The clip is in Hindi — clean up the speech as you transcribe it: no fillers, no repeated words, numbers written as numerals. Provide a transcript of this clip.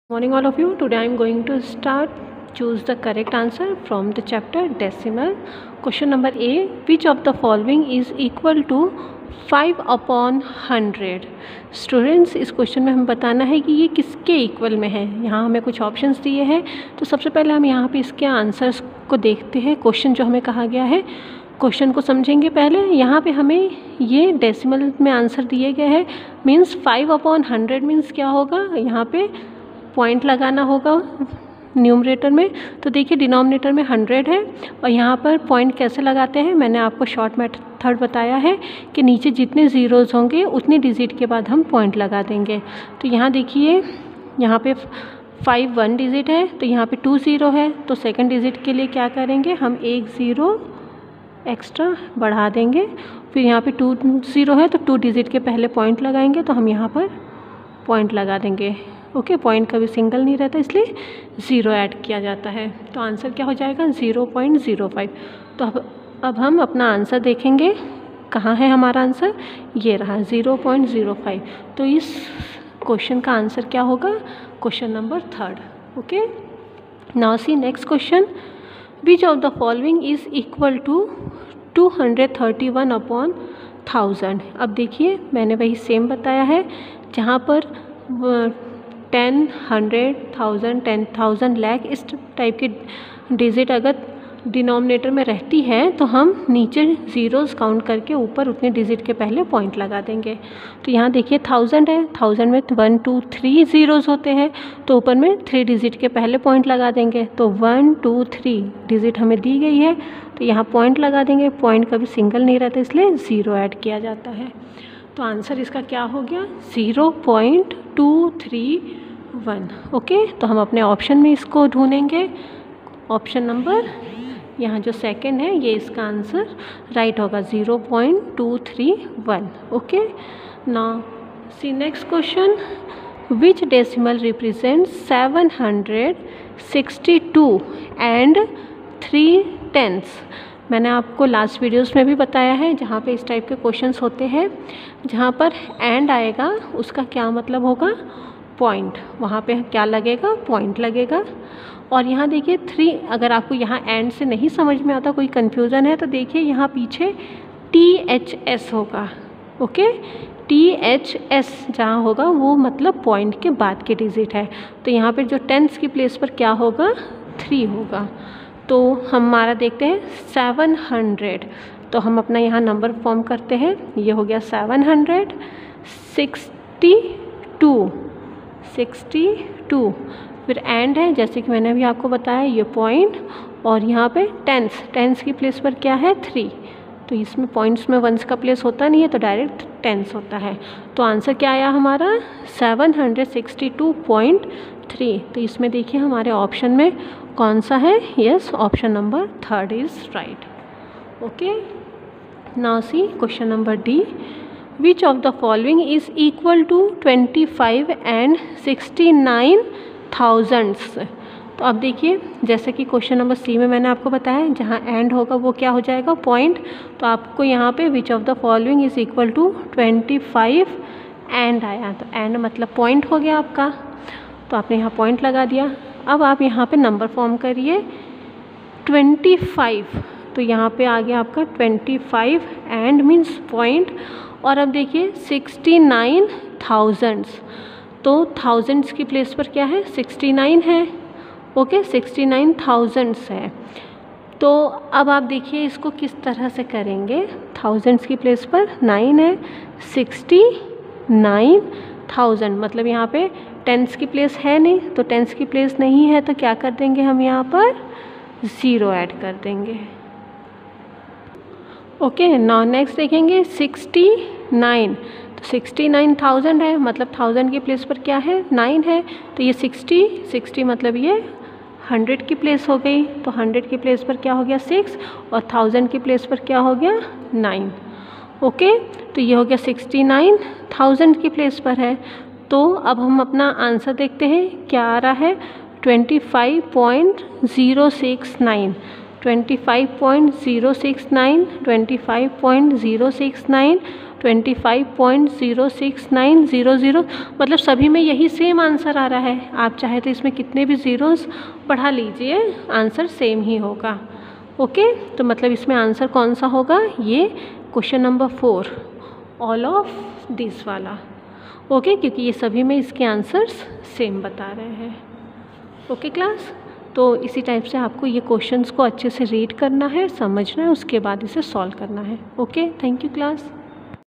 Morning all of you. Today I am going to start choose the correct answer from the chapter decimal. Question number A, which of the following is equal to 5 upon 100? Students, इस क्वेश्चन में हमें बताना है कि ये किसके इक्वल में है। यहाँ हमें कुछ ऑप्शंस दिए हैं, तो सबसे पहले हम यहाँ पे इसके आंसर्स को देखते हैं। क्वेश्चन जो हमें कहा गया है, क्वेश्चन को समझेंगे पहले। यहाँ पे हमें ये डेसिमल में आंसर दिए गए हैं, मीन्स 5 अपॉन 100 मीन्स क्या होगा, यहाँ पे पॉइंट लगाना होगा न्यूमरेटर में। तो देखिए डिनोमिनेटर में 100 है और यहाँ पर पॉइंट कैसे लगाते हैं, मैंने आपको शॉर्ट मेथड बताया है कि नीचे जितने ज़ीरोज़ होंगे उतनी डिजिट के बाद हम पॉइंट लगा देंगे। तो यहाँ देखिए, यहाँ पे 5 1 डिजिट है, तो यहाँ पे 2 0 है, तो सेकंड डिजिट के लिए क्या करेंगे, हम 1 0 एक्स्ट्रा बढ़ा देंगे। फिर यहाँ पे 2 0 है, तो 2 डिजिट के पहले पॉइंट लगाएंगे, तो हम यहाँ पर पॉइंट लगा देंगे। ओके, पॉइंट कभी सिंगल नहीं रहता, इसलिए 0 ऐड किया जाता है। तो आंसर क्या हो जाएगा, 0.05। तो अब हम अपना आंसर देखेंगे, कहाँ है हमारा आंसर, ये रहा 0.05। तो इस क्वेश्चन का आंसर क्या होगा, question number 3rd। Okay, now see next question, which of the following is equal to 231 upon 1000। अब देखिए मैंने वही सेम बताया है, जहाँ पर 10 100 1000 10,000 लाख इस टाइप की डिजिट अगर डिनोमिनेटर में रहती है, तो हम नीचे ज़ीरोज़ काउंट करके ऊपर उतने डिजिट के पहले पॉइंट लगा देंगे। तो यहाँ देखिए 1000 है, 1000 में 1 2 3 ज़ीरोज़ होते हैं, तो ऊपर में 3 डिजिट के पहले पॉइंट लगा देंगे। तो 1 2 3 डिजिट हमें दी गई है, तो यहाँ पॉइंट लगा देंगे। पॉइंट कभी सिंगल नहीं रहता, इसलिए 0 ऐड किया जाता है। तो आंसर इसका क्या हो गया, 0.231। ओके, तो हम अपने ऑप्शन में इसको ढूंढेंगे। ऑप्शन नंबर यहाँ जो सेकंड है, ये इसका आंसर राइट होगा, 0.231। Okay, now see next question, which decimal represent 762 and 3/10। मैंने आपको लास्ट वीडियोस में भी बताया है, जहाँ पे इस टाइप के क्वेश्चंस होते हैं, जहाँ पर एंड आएगा उसका क्या मतलब होगा, पॉइंट। वहाँ पे क्या लगेगा, पॉइंट लगेगा। और यहाँ देखिए 3, अगर आपको यहाँ एंड से नहीं समझ में आता, कोई कन्फ्यूज़न है, तो देखिए यहाँ पीछे THS होगा। ओके, THS जहाँ होगा वो मतलब पॉइंट के बाद के डिजिट है। तो यहाँ पर जो टेंस की प्लेस पर क्या होगा, 3 होगा। तो हमारा देखते हैं 700, तो हम अपना यहाँ नंबर फॉर्म करते हैं। ये हो गया 762, फिर एंड है, जैसे कि मैंने अभी आपको बताया, ये पॉइंट, और यहाँ पे टेंस की प्लेस पर क्या है, 3। तो इसमें पॉइंट्स में वंस का प्लेस होता नहीं है, तो डायरेक्ट टेंस होता है। तो आंसर क्या आया हमारा, 762.3। तो इसमें देखिए हमारे ऑप्शन में कौन सा है, yes, option number 3rd is right. Okay, now see question number D, which of the following is equal to 25 and 69,000। तो अब देखिए, जैसे कि क्वेश्चन नंबर C में मैंने आपको बताया, जहाँ एंड होगा वो क्या हो जाएगा, पॉइंट। तो आपको यहाँ पे which of the following is equal to 25 and आया, तो एंड मतलब पॉइंट हो गया आपका, तो आपने यहाँ पॉइंट लगा दिया। अब आप यहाँ पे नंबर फॉर्म करिए 25, तो यहाँ पे आ गया आपका 25 एंड मीन्स पॉइंट। और अब देखिए 69,000, तो थाउजेंड्स की प्लेस पर क्या है, 69 है। ओके, 69,000 है। तो अब आप देखिए इसको किस तरह से करेंगे, थाउजेंड्स की प्लेस पर 9 है, 69,000 मतलब यहाँ पे टेंस की प्लेस है नहीं, तो टेंस की प्लेस नहीं है, तो क्या कर देंगे हम यहाँ पर 0 ऐड कर देंगे। ओके, नाउ नेक्स्ट देखेंगे 69, तो 69,000 है, मतलब 1000 की प्लेस पर क्या है, 9 है, तो ये 60 मतलब ये 100 की प्लेस हो गई, तो 100 की प्लेस पर क्या हो गया 6, और 1000 की प्लेस पर क्या हो गया 9। ओके, तो ये हो गया 69,000 की प्लेस पर है। तो अब हम अपना आंसर देखते हैं, क्या आ रहा है, 25.069, 25.069, 25.06900, मतलब सभी में यही सेम आंसर आ रहा है। आप चाहे तो इसमें कितने भी ज़ीरोज़ बढ़ा लीजिए, आंसर सेम ही होगा। ओके, तो मतलब इसमें आंसर कौन सा होगा, ये question number 4, all of this वाला। ओके, क्योंकि ये सभी में इसके आंसर्स सेम बता रहे हैं। ओके क्लास, तो इसी टाइप से आपको ये क्वेश्चंस को अच्छे से रीड करना है, समझना है, उसके बाद इसे सॉल्व करना है। Okay, thank you class.